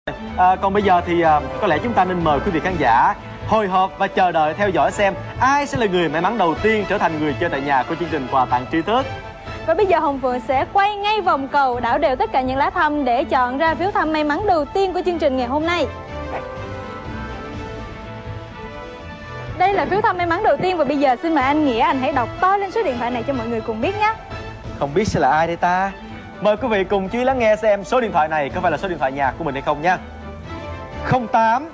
Còn bây giờ thì có lẽ chúng ta nên mời quý vị khán giả hồi hộp và chờ đợi theo dõi xem ai sẽ là người may mắn đầu tiên trở thành người chơi tại nhà của chương trình quà tặng tri thức. Và bây giờ Hồng Phượng sẽ quay ngay vòng cầu đảo đều tất cả những lá thăm để chọn ra phiếu thăm may mắn đầu tiên của chương trình ngày hôm nay. Đây là phiếu thăm may mắn đầu tiên và bây giờ xin mời anh Nghĩa, anh hãy đọc to lên số điện thoại này cho mọi người cùng biết nhé. Không biết sẽ là ai đây ta? Mời quý vị cùng chú ý lắng nghe xem số điện thoại này có phải là số điện thoại nhà của mình hay không nha. 08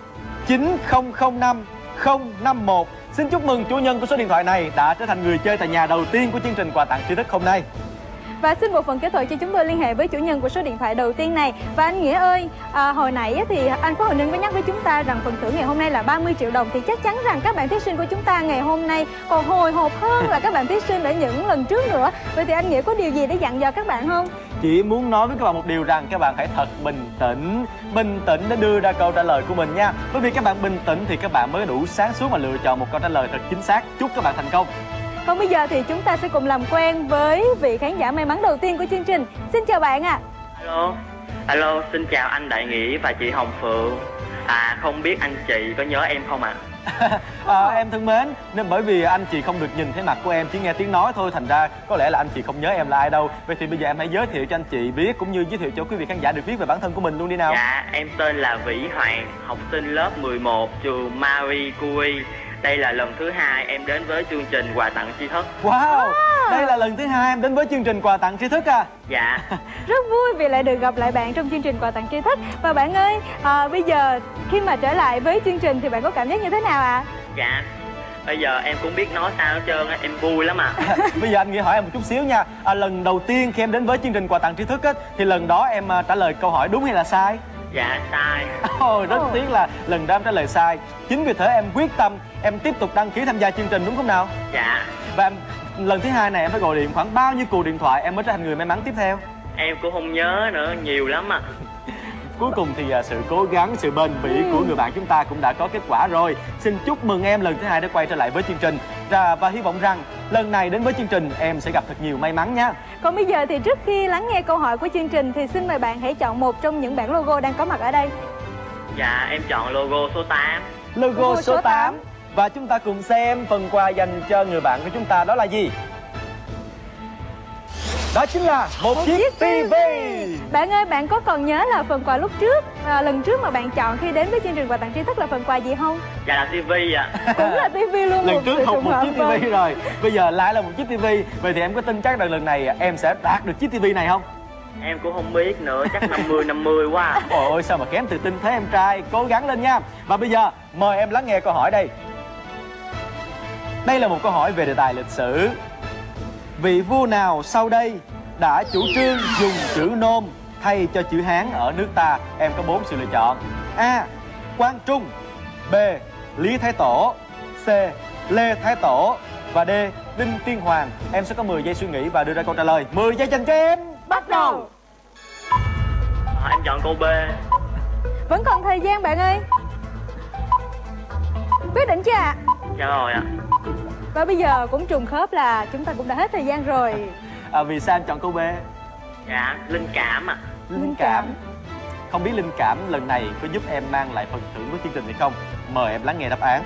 9005 051. Xin chúc mừng chủ nhân của số điện thoại này đã trở thành người chơi tại nhà đầu tiên của chương trình quà tặng tri thức hôm nay. Và xin bộ phận kỹ thuật cho chúng tôi liên hệ với chủ nhân của số điện thoại đầu tiên này. Và anh Nghĩa ơi, hồi nãy thì anh Phó Huỳnh Ninh có nhắc với chúng ta rằng phần thưởng ngày hôm nay là 30 triệu đồng. Thì chắc chắn rằng các bạn thí sinh của chúng ta ngày hôm nay còn hồi hộp hơn là các bạn thí sinh ở những lần trước nữa. Vậy thì anh Nghĩa có điều gì để dặn dò các bạn không? Chỉ muốn nói với các bạn một điều rằng các bạn hãy thật bình tĩnh để đưa ra câu trả lời của mình nha. Bởi vì các bạn bình tĩnh thì các bạn mới đủ sáng suốt mà lựa chọn một câu trả lời thật chính xác. Chúc các bạn thành công. Còn bây giờ thì chúng ta sẽ cùng làm quen với vị khán giả may mắn đầu tiên của chương trình. Xin chào bạn ạ. Alo, xin chào anh Đại Nghĩa và chị Hồng Phượng. Không biết anh chị có nhớ em không ạ? Em thân mến, nên bởi vì anh chị không được nhìn thấy mặt của em, chỉ nghe tiếng nói thôi, thành ra có lẽ là anh chị không nhớ em là ai đâu. Vậy thì bây giờ em hãy giới thiệu cho anh chị biết cũng như giới thiệu cho quý vị khán giả được biết về bản thân của mình luôn đi nào. Dạ, em tên là Vĩ Hoàng, học sinh lớp 11 trường Marie Curie. Đây là lần thứ 2 em đến với chương trình quà tặng tri thức. Wow, đây là lần thứ 2 em đến với chương trình quà tặng tri thức à? Dạ. Rất vui vì lại được gặp lại bạn trong chương trình quà tặng tri thức. Và bạn ơi, bây giờ khi mà trở lại với chương trình thì bạn có cảm giác như thế nào ạ? Dạ, bây giờ em cũng biết nói sao hết trơn á, em vui lắm ạ. Bây giờ anh Nghĩa hỏi em một chút xíu nha. Lần đầu tiên khi em đến với chương trình quà tặng tri thức á, thì lần đó em trả lời câu hỏi đúng hay là sai? Dạ, sai. Rất tiếc là lần đó em trả lời sai. Chính vì thế em quyết tâm em tiếp tục đăng ký tham gia chương trình đúng không nào? Dạ. Và lần thứ 2 này em phải gọi điện khoảng bao nhiêu cuộc điện thoại em mới trở thành người may mắn tiếp theo? Em cũng không nhớ nữa, nhiều lắm ạ. Cuối cùng thì sự cố gắng, sự bền bỉ của người bạn chúng ta cũng đã có kết quả rồi. Xin chúc mừng em lần thứ 2 đã quay trở lại với chương trình và hy vọng rằng lần này đến với chương trình em sẽ gặp thật nhiều may mắn nhé. Còn bây giờ thì trước khi lắng nghe câu hỏi của chương trình thì xin mời bạn hãy chọn một trong những bảng logo đang có mặt ở đây. Dạ, em chọn logo số 8. Logo số 8. Và chúng ta cùng xem phần quà dành cho người bạn của chúng ta đó là gì? Đó chính là một chiếc TV. Bạn ơi, bạn có còn nhớ là phần quà lúc trước, lần trước mà bạn chọn khi đến với chương trình quà tặng tri thức là phần quà gì không? Dạ là TV ạ. Cũng là TV luôn. Lần trước học một chiếc TV rồi, bây giờ lại là một chiếc TV. Vậy thì em có tin chắc rằng lần này em sẽ đạt được chiếc TV này không? Em cũng không biết nữa, chắc 50-50 quá à. Ôi ôi, sao mà kém tự tin thế em trai, cố gắng lên nha. Và bây giờ mời em lắng nghe câu hỏi đây. Đây là một câu hỏi về đề tài lịch sử. Vị vua nào sau đây đã chủ trương dùng chữ Nôm thay cho chữ Hán ở nước ta? Em có 4 sự lựa chọn. A. Quang Trung. B. Lý Thái Tổ. C. Lê Thái Tổ. Và D. Đinh Tiên Hoàng. Em sẽ có 10 giây suy nghĩ và đưa ra câu trả lời. 10 giây dành cho em. Bắt đầu. Em chọn câu B. Vẫn còn thời gian bạn ơi. Quyết định chưa ạ? Dạ rồi ạ. Và bây giờ cũng trùng khớp là chúng ta cũng đã hết thời gian rồi. Vì sao em chọn câu B? Dạ, linh cảm ạ. Linh cảm. Không biết linh cảm lần này có giúp em mang lại phần thưởng của chương trình hay không? Mời em lắng nghe đáp án.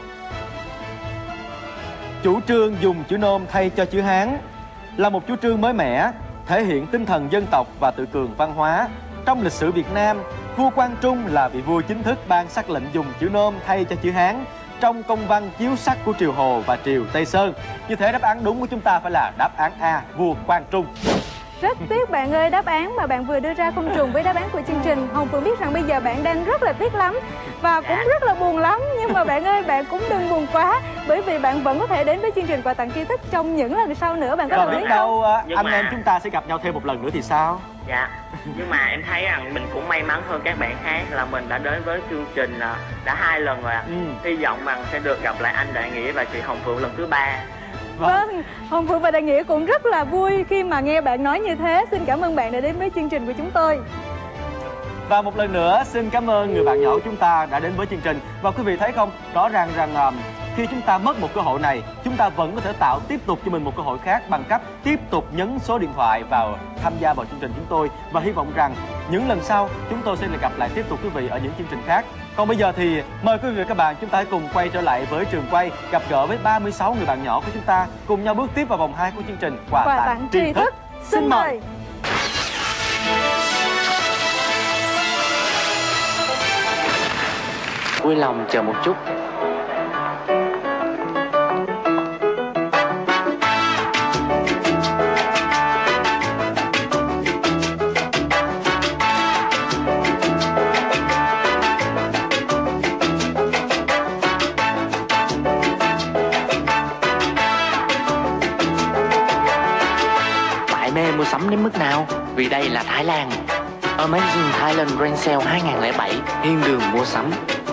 Chủ trương dùng chữ Nôm thay cho chữ Hán là một chủ trương mới mẻ, thể hiện tinh thần dân tộc và tự cường văn hóa. Trong lịch sử Việt Nam, vua Quang Trung là vị vua chính thức ban sắc lệnh dùng chữ Nôm thay cho chữ Hán trong công văn chiếu sắc của triều Hồ và triều Tây Sơn. Như thế đáp án đúng của chúng ta phải là đáp án A, vua Quang Trung. Rất tiếc bạn ơi, đáp án mà bạn vừa đưa ra không trùng với đáp án của chương trình. Hồng Phượng biết rằng bây giờ bạn đang rất là tiếc lắm và cũng rất là buồn lắm. Nhưng mà bạn ơi, bạn cũng đừng buồn quá, bởi vì bạn vẫn có thể đến với chương trình quà tặng tri thức trong những lần sau nữa. Bạn có Và đồng ý biết không? đâu anh em chúng ta sẽ gặp nhau thêm một lần nữa thì sao? Dạ, nhưng mà em thấy rằng mình cũng may mắn hơn các bạn khác là mình đã đến với chương trình đã 2 lần rồi ạ. Hy vọng rằng sẽ được gặp lại anh Đại Nghĩa và chị Hồng Phượng lần thứ 3. Vâng, Hồng Phượng và Đại Nghĩa cũng rất là vui khi mà nghe bạn nói như thế. Xin cảm ơn bạn đã đến với chương trình của chúng tôi. Và một lần nữa xin cảm ơn người bạn nhỏ của chúng ta đã đến với chương trình. Và quý vị thấy không, rõ ràng rằng khi chúng ta mất một cơ hội này, chúng ta vẫn có thể tạo tiếp tục cho mình một cơ hội khác bằng cách tiếp tục nhấn số điện thoại vào tham gia vào chương trình chúng tôi. Và hy vọng rằng Những lần sau chúng tôi sẽ gặp lại tiếp tục quý vị ở những chương trình khác. Còn bây giờ thì mời quý vị và các bạn chúng ta hãy cùng quay trở lại với trường quay, gặp gỡ với 36 người bạn nhỏ của chúng ta, cùng nhau bước tiếp vào vòng 2 của chương trình Quà tặng tri thức. Xin mời. Vui lòng chờ một chút. Bạn mê mua sắm đến mức nào? Vì đây là Thái Lan. Amazing Thailand Grand Sale 2007, thiên đường mua sắm.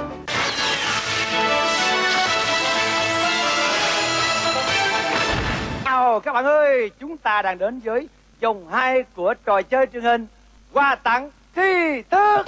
Các bạn ơi, chúng ta đang đến với vòng 2 của trò chơi truyền hình Quà tặng tri thức.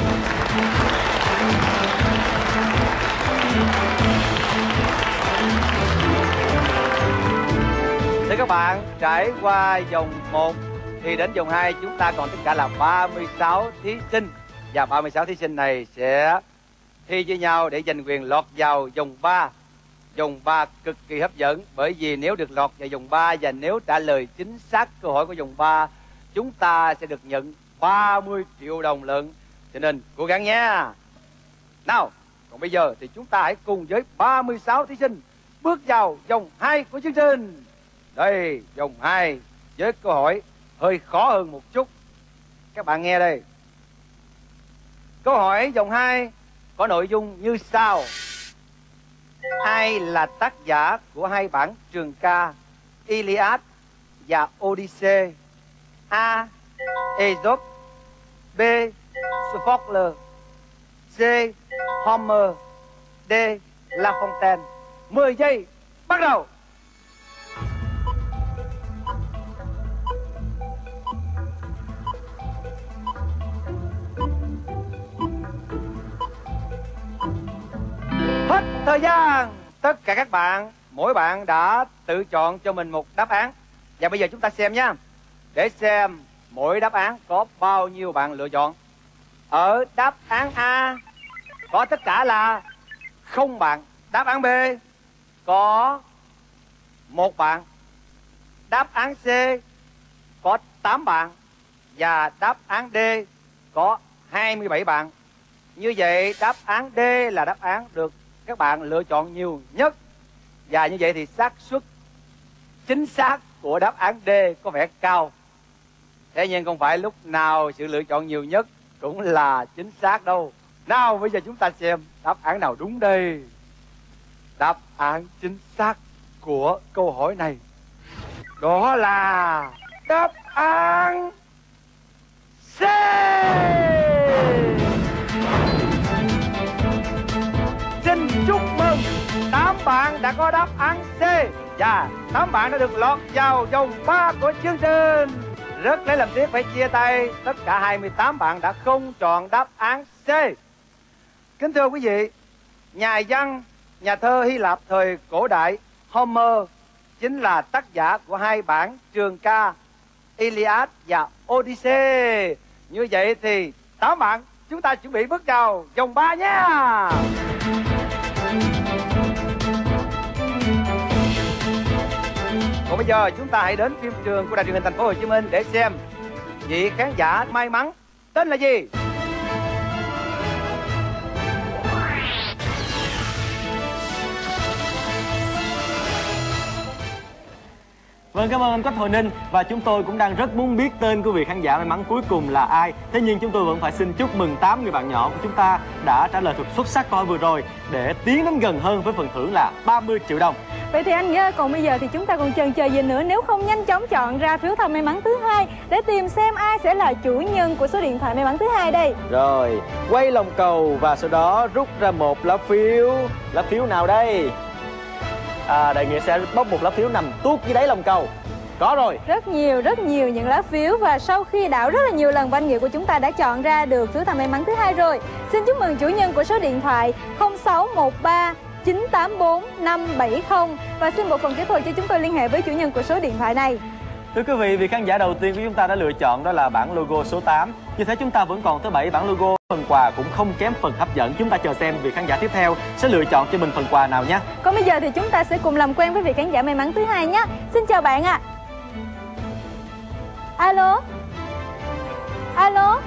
Thưa các bạn, trải qua vòng 1 thì đến vòng 2 chúng ta còn tất cả là 36 thí sinh. Và 36 thí sinh này sẽ thi với nhau để giành quyền lọt vào vòng 3. Vòng 3 cực kỳ hấp dẫn, bởi vì nếu được lọt vào vòng 3 và nếu trả lời chính xác câu hỏi của vòng 3, chúng ta sẽ được nhận 30 triệu đồng lận. Cho nên cố gắng nha. Nào, còn bây giờ thì chúng ta hãy cùng với 36 thí sinh bước vào vòng 2 của chương trình. Đây, vòng 2 với câu hỏi hơi khó hơn một chút. Các bạn nghe đây. Câu hỏi vòng 2 có nội dung như sau. Ai là tác giả của hai bản trường ca Iliad và Odyssey? A. Aesop, B. Sophocles, C. Homer, D. La Fontaine. 10 giây bắt đầu. Hết thời gian. Tất cả các bạn, mỗi bạn đã tự chọn cho mình một đáp án. Và bây giờ chúng ta xem nha, để xem mỗi đáp án có bao nhiêu bạn lựa chọn. Ở đáp án A có tất cả là 0 bạn. Đáp án B có 1 bạn. Đáp án C có 8 bạn. Và đáp án D có 27 bạn. Như vậy đáp án D là đáp án được các bạn lựa chọn nhiều nhất. Và như vậy thì xác suất chính xác của đáp án D có vẻ cao. Thế nhưng không phải lúc nào sự lựa chọn nhiều nhất cũng là chính xác đâu. Nào bây giờ chúng ta xem đáp án nào đúng đây. Đáp án chính xác của câu hỏi này đó là đáp án C. Xin chúc mừng 8 bạn đã có đáp án C. Và 8 bạn đã được lọt vào vòng 3 của chương trình. Rất lấy làm tiếc phải chia tay. Tất cả 28 bạn đã không chọn đáp án C. Kính thưa quý vị, nhà văn, nhà thơ Hy Lạp thời cổ đại Homer chính là tác giả của hai bản trường ca Iliad và Odyssey. Như vậy thì 8 bạn chúng ta chuẩn bị bước vào vòng 3 nha. Còn bây giờ chúng ta hãy đến phim trường của Đài Truyền hình Thành phố Hồ Chí Minh để xem vị khán giả may mắn tên là gì. Vâng, cảm ơn anh Quách Hồi Ninh. Và chúng tôi cũng đang rất muốn biết tên của vị khán giả may mắn cuối cùng là ai. Thế nhưng chúng tôi vẫn phải xin chúc mừng 8 người bạn nhỏ của chúng ta đã trả lời thật xuất sắc câu hỏi vừa rồi để tiến đến gần hơn với phần thưởng là 30 triệu đồng. Vậy thì anh Nghĩa, còn bây giờ thì chúng ta còn chần chờ gì nữa nếu không nhanh chóng chọn ra phiếu thăm may mắn thứ hai để tìm xem ai sẽ là chủ nhân của số điện thoại may mắn thứ hai đây. Rồi, quay lòng cầu và sau đó rút ra một lá phiếu. Lá phiếu nào đây? Đại Nghĩa sẽ bóc một lá phiếu nằm tuốt dưới đáy lòng cầu. Có rồi. Rất nhiều những lá phiếu. Và sau khi đảo rất là nhiều lần, anh Nghĩa của chúng ta đã chọn ra được phiếu thăm may mắn thứ hai rồi. Xin chúc mừng chủ nhân của số điện thoại 0613 984 570. Và xin bộ phận kỹ thuật cho chúng tôi liên hệ với chủ nhân của số điện thoại này. Thưa quý vị, vị khán giả đầu tiên của chúng ta đã lựa chọn đó là bản logo số 8. Như thế chúng ta vẫn còn tới 7 bản logo. Phần quà cũng không kém phần hấp dẫn. Chúng ta chờ xem vị khán giả tiếp theo sẽ lựa chọn cho mình phần quà nào nhé. Còn bây giờ thì chúng ta sẽ cùng làm quen với vị khán giả may mắn thứ hai nhé. Xin chào bạn ạ. Alo. Alo.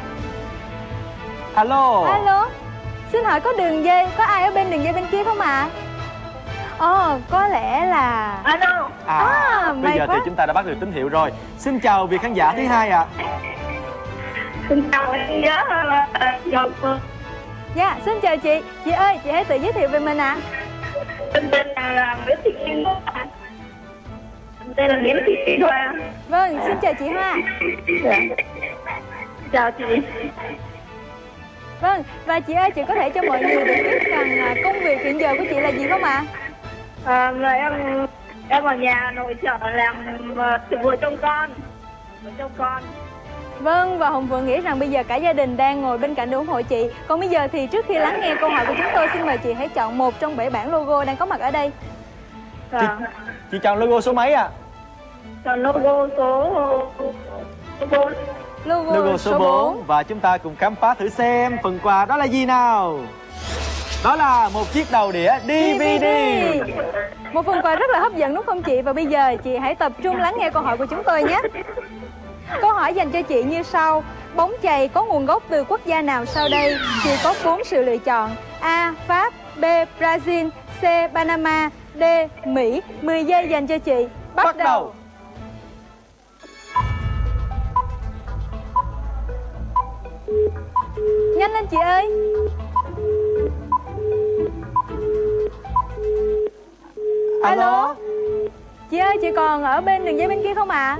Alo. Alo. Xin hỏi có đường dây, có ai ở bên đường dây bên kia không ạ? Có lẽ là... Alo. Bây giờ quá. thì chúng ta đã bắt được tín hiệu rồi. Xin chào vị khán giả thứ hai ạ. Xin chào anh nhớ Dòng Phương. Dạ, xin chào chị. Chị ơi, chị hãy tự giới thiệu về mình ạ. Tên là Nguyễn Thị Kim Hoa. Tên là Nguyễn Thị Kim Hoa. Vâng, xin chào chị Hoa. Dạ. Chào chị. Vâng, và chị ơi, chị có thể cho mọi người được biết rằng công việc hiện giờ của chị là gì không ạ? Em ở nhà nội trợ làm vừa trông con. Vâng, và Hồng Phượng nghĩ rằng bây giờ cả gia đình đang ngồi bên cạnh để ủng hộ chị. Còn bây giờ thì trước khi lắng nghe câu hỏi của chúng tôi, xin mời chị hãy chọn một trong 7 bản logo đang có mặt ở đây. Chị chọn logo số mấy ạ? Chọn logo số 4. Logo số 4. Và chúng ta cùng khám phá thử xem phần quà đó là gì nào. Đó là một chiếc đầu đĩa DVD. Một phần quà rất là hấp dẫn đúng không chị? Và bây giờ chị hãy tập trung lắng nghe câu hỏi của chúng tôi nhé. Câu hỏi dành cho chị như sau. Bóng chày có nguồn gốc từ quốc gia nào sau đây? Chị có 4 sự lựa chọn. A. Pháp. B. Brazil. C. Panama. D. Mỹ. 10 giây dành cho chị. Bắt đầu. Nhanh lên chị ơi. Alo. Chị ơi, chị còn ở bên đường dây bên kia không ạ?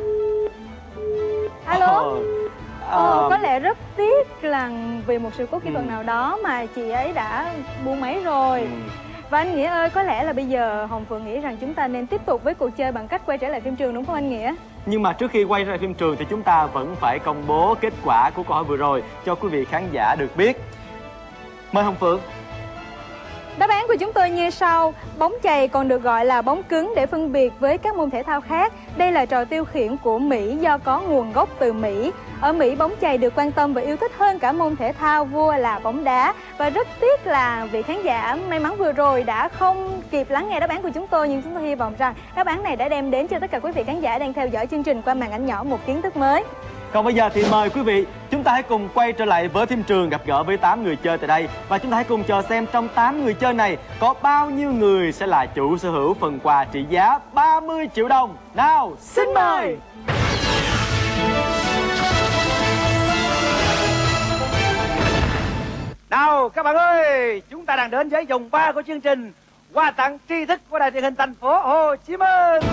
Alo. Có lẽ rất tiếc là vì một sự cố kỹ thuật nào đó mà chị ấy đã buông máy rồi. Và anh Nghĩa ơi, có lẽ là bây giờ Hồng Phượng nghĩ rằng chúng ta nên tiếp tục với cuộc chơi bằng cách quay trở lại phim trường, đúng không anh Nghĩa? Nhưng mà trước khi quay ra phim trường thì chúng ta vẫn phải công bố kết quả của câu hỏi vừa rồi cho quý vị khán giả được biết. Mời Hồng Phượng. Đáp án của chúng tôi như sau. Bóng chày còn được gọi là bóng cứng để phân biệt với các môn thể thao khác. Đây là trò tiêu khiển của Mỹ do có nguồn gốc từ Mỹ. Ở Mỹ, bóng chày được quan tâm và yêu thích hơn cả môn thể thao vua là bóng đá. Và rất tiếc là vị khán giả may mắn vừa rồi đã không kịp lắng nghe đáp án của chúng tôi. Nhưng chúng tôi hy vọng rằng đáp án này đã đem đến cho tất cả quý vị khán giả đang theo dõi chương trình qua màn ảnh nhỏ một kiến thức mới. Còn bây giờ thì mời quý vị, chúng ta hãy cùng quay trở lại với phim trường, gặp gỡ với 8 người chơi tại đây. Và chúng ta hãy cùng chờ xem trong 8 người chơi này có bao nhiêu người sẽ là chủ sở hữu phần quà trị giá 30 triệu đồng. Nào, xin mời! Nào các bạn ơi, chúng ta đang đến với vòng 3 của chương trình quà tặng tri thức của Đài Truyền hình Thành phố Hồ Chí Minh.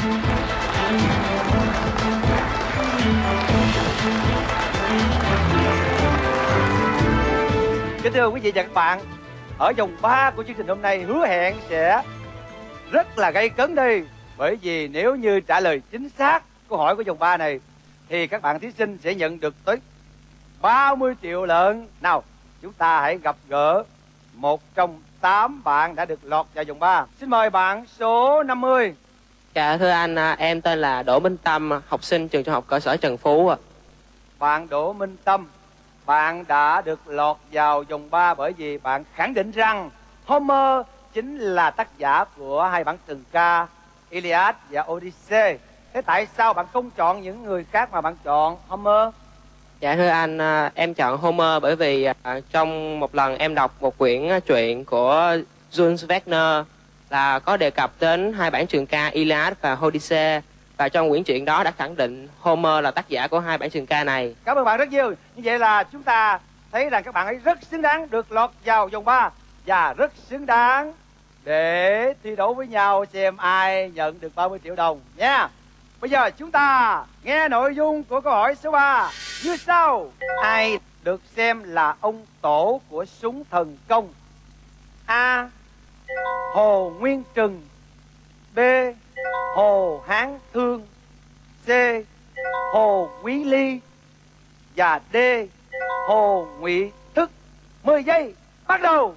Kính thưa quý vị và các bạn, ở vòng 3 của chương trình hôm nay hứa hẹn sẽ rất là gay cấn đi. Bởi vì nếu như trả lời chính xác câu hỏi của vòng 3 này thì các bạn thí sinh sẽ nhận được tới 30 triệu lận. Nào, chúng ta hãy gặp gỡ một trong 8 bạn đã được lọt vào vòng 3. Xin mời bạn số 50. Dạ thưa anh, em tên là Đỗ Minh Tâm, học sinh trường trung học cơ sở Trần Phú ạ. Bạn Đỗ Minh Tâm, bạn đã được lọt vào vòng 3 bởi vì bạn khẳng định rằng Homer chính là tác giả của hai bản tường ca Iliad và Odyssey. Thế tại sao bạn không chọn những người khác mà bạn chọn Homer? Dạ thưa anh, em chọn Homer bởi vì trong một lần em đọc một quyển truyện của Jules Verne là có đề cập đến hai bản trường ca Iliad và Odyssey. Và trong quyển truyện đó đã khẳng định Homer là tác giả của hai bản trường ca này. Cảm ơn bạn rất nhiều. Như vậy là chúng ta thấy rằng các bạn ấy rất xứng đáng được lọt vào vòng 3 và rất xứng đáng để thi đấu với nhau xem ai nhận được 30 triệu đồng nha. Bây giờ chúng ta nghe nội dung của câu hỏi số 3 như sau. Ai được xem là ông tổ của súng thần công? A. Hồ Nguyên Trừng. B. Hồ Hán Thương. C. Hồ Quý Ly. Và D. Hồ Ngụy Thức. 10 giây, bắt đầu.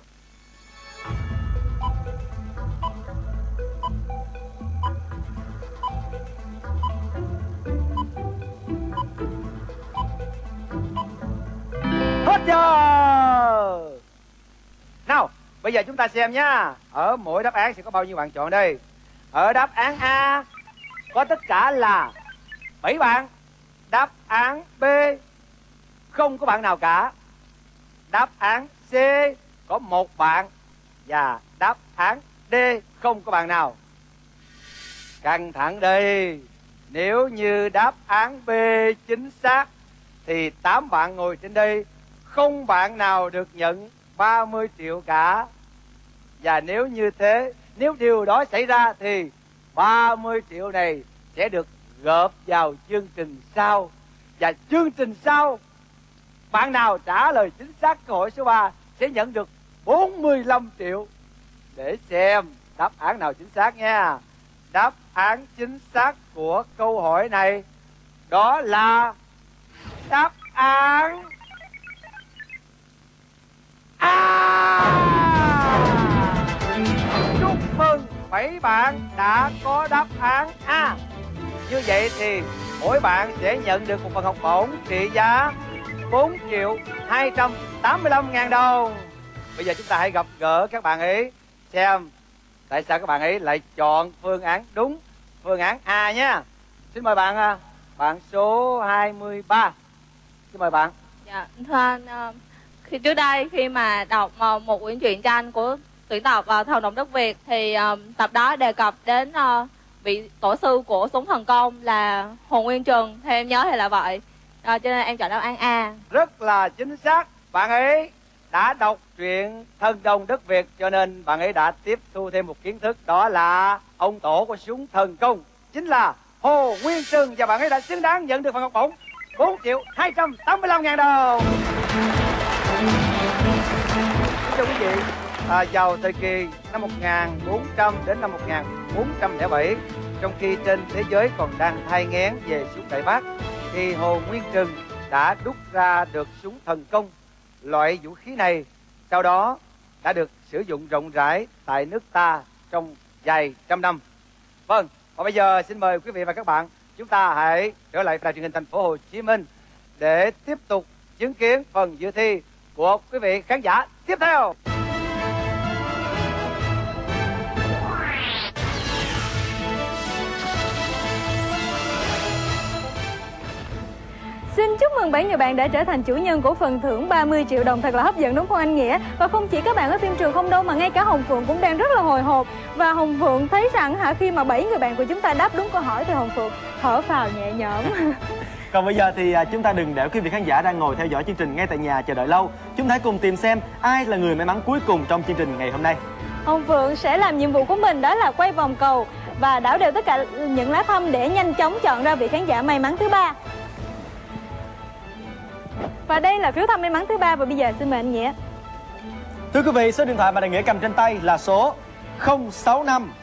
giờ. Nào, bây giờ chúng ta xem nhá. Ở mỗi đáp án sẽ có bao nhiêu bạn chọn đây? Ở đáp án A có tất cả là 7 bạn. Đáp án B không có bạn nào cả. Đáp án C có 1 bạn. Và đáp án D không có bạn nào. Căng thẳng đây. Nếu như đáp án B chính xác thì 8 bạn ngồi trên đây không bạn nào được nhận 30 triệu cả. Và nếu như thế, nếu điều đó xảy ra thì 30 triệu này sẽ được gộp vào chương trình sau. Và chương trình sau, bạn nào trả lời chính xác câu hỏi số 3 sẽ nhận được 45 triệu. Để xem đáp án nào chính xác nha. Đáp án chính xác của câu hỏi này đó là đáp án A. Chúc mừng 7 bạn đã có đáp án A. Như vậy thì mỗi bạn sẽ nhận được một phần học bổng trị giá 4.285.000 đồng. Bây giờ chúng ta hãy gặp gỡ các bạn ấy xem tại sao các bạn ấy lại chọn phương án đúng, phương án A nhé. Xin mời bạn, bạn số 23. Xin mời bạn. Dạ, thưa anh, khi trước đây khi mà đọc một quyển truyện tranh của tuyển tập Thần Đồng Đất Việt thì tập đó đề cập đến vị tổ sư của súng thần công là Hồ Nguyên Trừng, theo em nhớ thì là vậy. Cho nên em chọn đáp án A. Rất là chính xác. Bạn ấy đã đọc truyện Thần Đồng Đất Việt cho nên bạn ấy đã tiếp thu thêm một kiến thức, đó là ông tổ của súng thần công chính là Hồ Nguyên Trừng, và bạn ấy đã xứng đáng nhận được phần học bổng 4.285.000 đồng. Thưa quý vị, vào thời kỳ năm 1400 đến năm 1407, trong khi trên thế giới còn đang thai nghén về súng Đại Bác, thì Hồ Nguyên Trừng đã đúc ra được súng thần công. Loại vũ khí này sau đó đã được sử dụng rộng rãi tại nước ta trong vài trăm năm. Vâng, và bây giờ xin mời quý vị và các bạn, chúng ta hãy trở lại đài truyền hình Thành phố Hồ Chí Minh để tiếp tục chứng kiến phần dự thi của quý vị khán giả tiếp theo. Xin chúc mừng 7 người bạn đã trở thành chủ nhân của phần thưởng 30 triệu đồng thật là hấp dẫn, đúng không anh Nghĩa? Và không chỉ các bạn ở phim trường không đâu mà ngay cả Hồng Phượng cũng đang rất là hồi hộp. Và Hồng Phượng thấy rằng khi mà 7 người bạn của chúng ta đáp đúng câu hỏi thì Hồng Phượng thở phào nhẹ nhõm. Còn bây giờ thì chúng ta đừng để quý vị khán giả đang ngồi theo dõi chương trình ngay tại nhà chờ đợi lâu. Chúng ta hãy cùng tìm xem ai là người may mắn cuối cùng trong chương trình ngày hôm nay. Hồng Phượng sẽ làm nhiệm vụ của mình, đó là quay vòng cầu và đảo đều tất cả những lá thăm để nhanh chóng chọn ra vị khán giả may mắn thứ 3. Và đây là phiếu thăm may mắn thứ 3 và bây giờ xin mời anh Nghĩa. Thưa quý vị, số điện thoại mà Đại Nghĩa cầm trên tay là số 065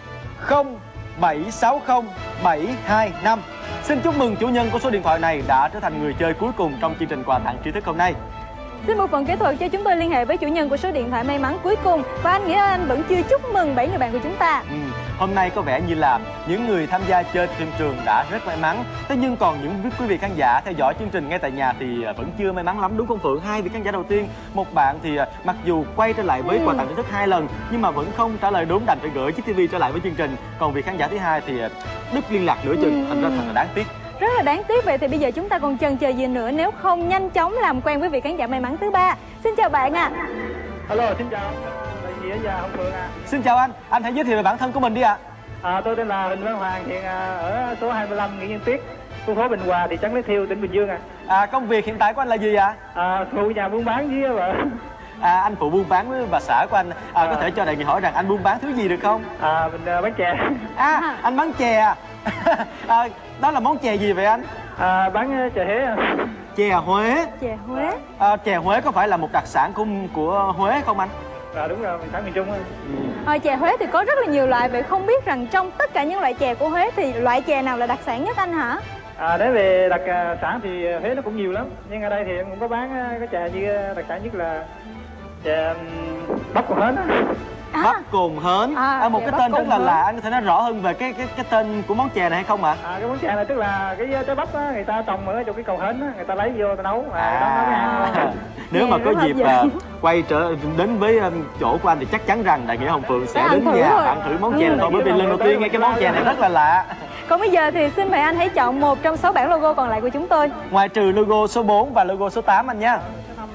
0760 725. Xin chúc mừng chủ nhân của số điện thoại này đã trở thành người chơi cuối cùng trong chương trình quà tặng tri thức hôm nay. Xin một phần kỹ thuật cho chúng tôi liên hệ với chủ nhân của số điện thoại may mắn cuối cùng. Và anh Nghĩa anh vẫn chưa chúc mừng 7 người bạn của chúng ta. Hôm nay có vẻ như là những người tham gia chơi phim trường đã rất may mắn. Thế nhưng còn những quý vị khán giả theo dõi chương trình ngay tại nhà thì vẫn chưa may mắn lắm, đúng không Phượng? Hai vị khán giả đầu tiên, một bạn thì mặc dù quay trở lại với quà tặng tri thức 2 lần nhưng mà vẫn không trả lời đúng, đành phải gửi chiếc TV trở lại với chương trình. Còn vị khán giả thứ hai thì đứt liên lạc nửa chừng, thành ra thật là đáng tiếc. Rất là đáng tiếc. Vậy thì bây giờ chúng ta còn chần chờ gì nữa nếu không nhanh chóng làm quen với vị khán giả may mắn thứ 3. Xin chào bạn ạ. Alo, xin chào Đại Nghĩa và Hồng Phượng ạ. Xin chào anh hãy giới thiệu về bản thân của mình đi ạ. Tôi tên là Huỳnh Văn Hoàng, hiện ở số 25 Nguyễn Nhân Tuyết, khu phố Bình Hòa, thị trấn Lấy Thiêu, tỉnh Bình Dương ạ. Công việc hiện tại của anh là gì ạ? Phụ nhà buôn bán với vợ. Anh phụ buôn bán với bà xã của anh. Có thể cho Đại Nghĩa hỏi rằng anh buôn bán thứ gì được không? Mình bán chè. Anh bán chè. Đó là món chè gì vậy anh? Bán chè Huế. Chè Huế. Chè Huế. Chè Huế có phải là một đặc sản của Huế không anh? Đúng rồi, mình sản miền Trung. Chè Huế thì có rất là nhiều loại, vậy không biết rằng trong tất cả những loại chè của Huế thì loại chè nào là đặc sản nhất anh hả? Nếu về đặc sản thì Huế nó cũng nhiều lắm, nhưng ở đây thì em cũng có bán cái chè như đặc sản nhất là chè bắp của Hến á. Bắp cồn hến. Một cái tên rất là lạ, anh có thể nói rõ hơn về cái tên của món chè này hay không ạ? Cái món chè này tức là cái trái bắp á, người ta trồng ở trong cái cầu hến á, người ta lấy vô ta nấu Nếu mà có dịp quay trở đến với chỗ của anh thì chắc chắn rằng Đại Nghĩa Hồng Phượng sẽ đến nhà bạn thử món chè này thôi, bởi vì lần đầu tiên nghe cái món chè này rất là lạ. Còn bây giờ thì xin mời anh hãy chọn một trong 6 bảng logo còn lại của chúng tôi. Ngoài trừ logo số 4 và logo số 8 anh nha.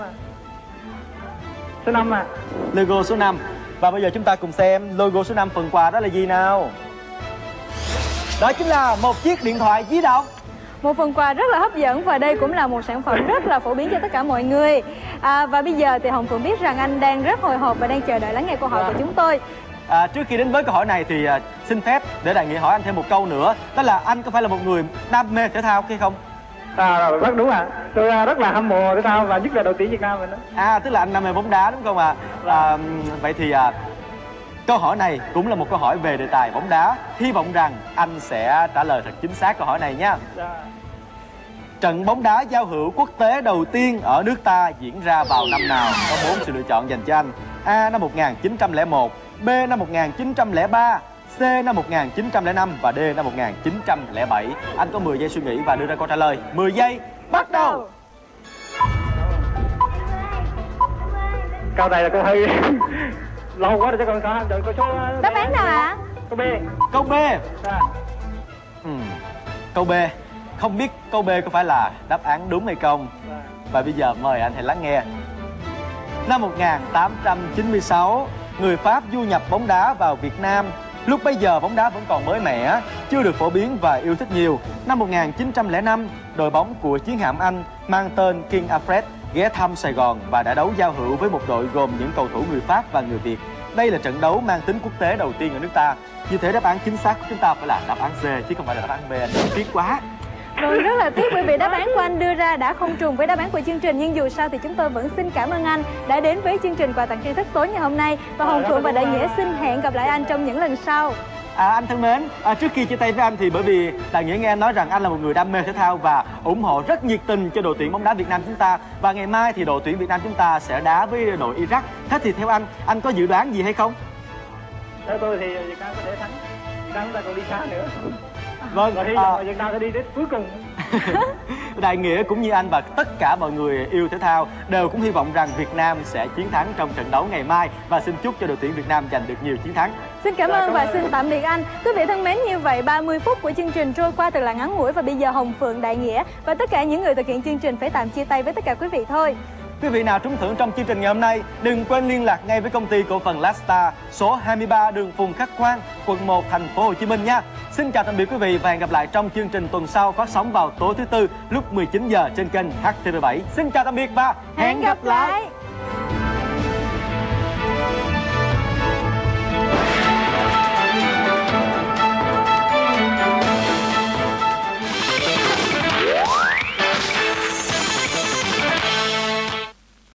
Số 5 à. Logo số 5. Và bây giờ chúng ta cùng xem logo số 5 phần quà đó là gì nào. Đó chính là một chiếc điện thoại di động. Một phần quà rất là hấp dẫn và đây cũng là một sản phẩm rất là phổ biến cho tất cả mọi người. Và bây giờ thì Hồng Phượng biết rằng anh đang rất hồi hộp và đang chờ đợi lắng nghe câu hỏi của chúng tôi. Trước khi đến với câu hỏi này thì xin phép để Đại Nghĩa hỏi anh thêm một câu nữa. Đó là anh có phải là một người đam mê thể thao hay không? Rất đúng ạ. Tôi rất là hâm mộ thể thao và nhất là đội tuyển Việt Nam mình đó. Tức là anh đam mê bóng đá đúng không ạ? Vậy thì câu hỏi này cũng là một câu hỏi về đề tài bóng đá. Hy vọng rằng anh sẽ trả lời thật chính xác câu hỏi này nha. Trận bóng đá giao hữu quốc tế đầu tiên ở nước ta diễn ra vào năm nào? Có 4 sự lựa chọn dành cho anh. A. Năm 1901, B. Năm 1903, C. Năm 1905 và D. Năm 1907. Anh có 10 giây suy nghĩ và đưa ra câu trả lời. 10 giây, bắt đầu! Câu này là câu hơi lâu quá rồi chứ còn sao anh đợi câu số. Đáp án nào ạ? Câu B. Câu B. Câu B. Không biết câu B có phải là đáp án đúng hay không? Và bây giờ mời anh hãy lắng nghe. Năm 1896, người Pháp du nhập bóng đá vào Việt Nam. Lúc bấy giờ bóng đá vẫn còn mới mẻ, chưa được phổ biến và yêu thích nhiều. Năm 1905, đội bóng của chiến hạm Anh mang tên King Alfred ghé thăm Sài Gòn và đã đấu giao hữu với một đội gồm những cầu thủ người Pháp và người Việt. Đây là trận đấu mang tính quốc tế đầu tiên ở nước ta. Như thế đáp án chính xác của chúng ta phải là đáp án C chứ không phải là đáp án B. Anh tiếc quá. Rồi, rất là tiếc bởi vì đáp án của anh đưa ra đã không trùng với đáp án của chương trình. Nhưng dù sao thì chúng tôi vẫn xin cảm ơn anh đã đến với chương trình quà tặng tri thức tối ngày hôm nay. Và Hồng Phượng và Đại Nghĩa xin hẹn gặp lại anh trong những lần sau. Anh thân mến, trước khi chia tay với anh thì bởi vì Đại Nghĩa nghe em nói rằng anh là một người đam mê thể thao và ủng hộ rất nhiệt tình cho đội tuyển bóng đá Việt Nam chúng ta. Và ngày mai thì đội tuyển Việt Nam chúng ta sẽ đá với đội Iraq. Thế thì theo anh có dự đoán gì hay không? Theo tôi thì Việt Nam có thể thắng. Việt Nam chúng ta còn đi xa nữa. Vâng, hy vọng là Việt Nam sẽ đi đến cuối cùng. Đại Nghĩa cũng như anh và tất cả mọi người yêu thể thao đều cũng hy vọng rằng Việt Nam sẽ chiến thắng trong trận đấu ngày mai và xin chúc cho đội tuyển Việt Nam giành được nhiều chiến thắng. Xin cảm ơn và xin tạm biệt anh. Quý vị thân mến, như vậy 30 phút của chương trình trôi qua thật là ngắn ngủi và bây giờ Hồng Phượng, Đại Nghĩa và tất cả những người thực hiện chương trình phải tạm chia tay với tất cả quý vị thôi. Quý vị nào trúng thưởng trong chương trình ngày hôm nay, đừng quên liên lạc ngay với công ty cổ phần Lastar, số 23 đường Phùng Khắc Khoan, quận 1, thành phố Hồ Chí Minh nha. Xin chào tạm biệt quý vị và hẹn gặp lại trong chương trình tuần sau phát sóng vào tối thứ Tư lúc 19 giờ trên kênh HTV7. Xin chào tạm biệt và hẹn gặp lại.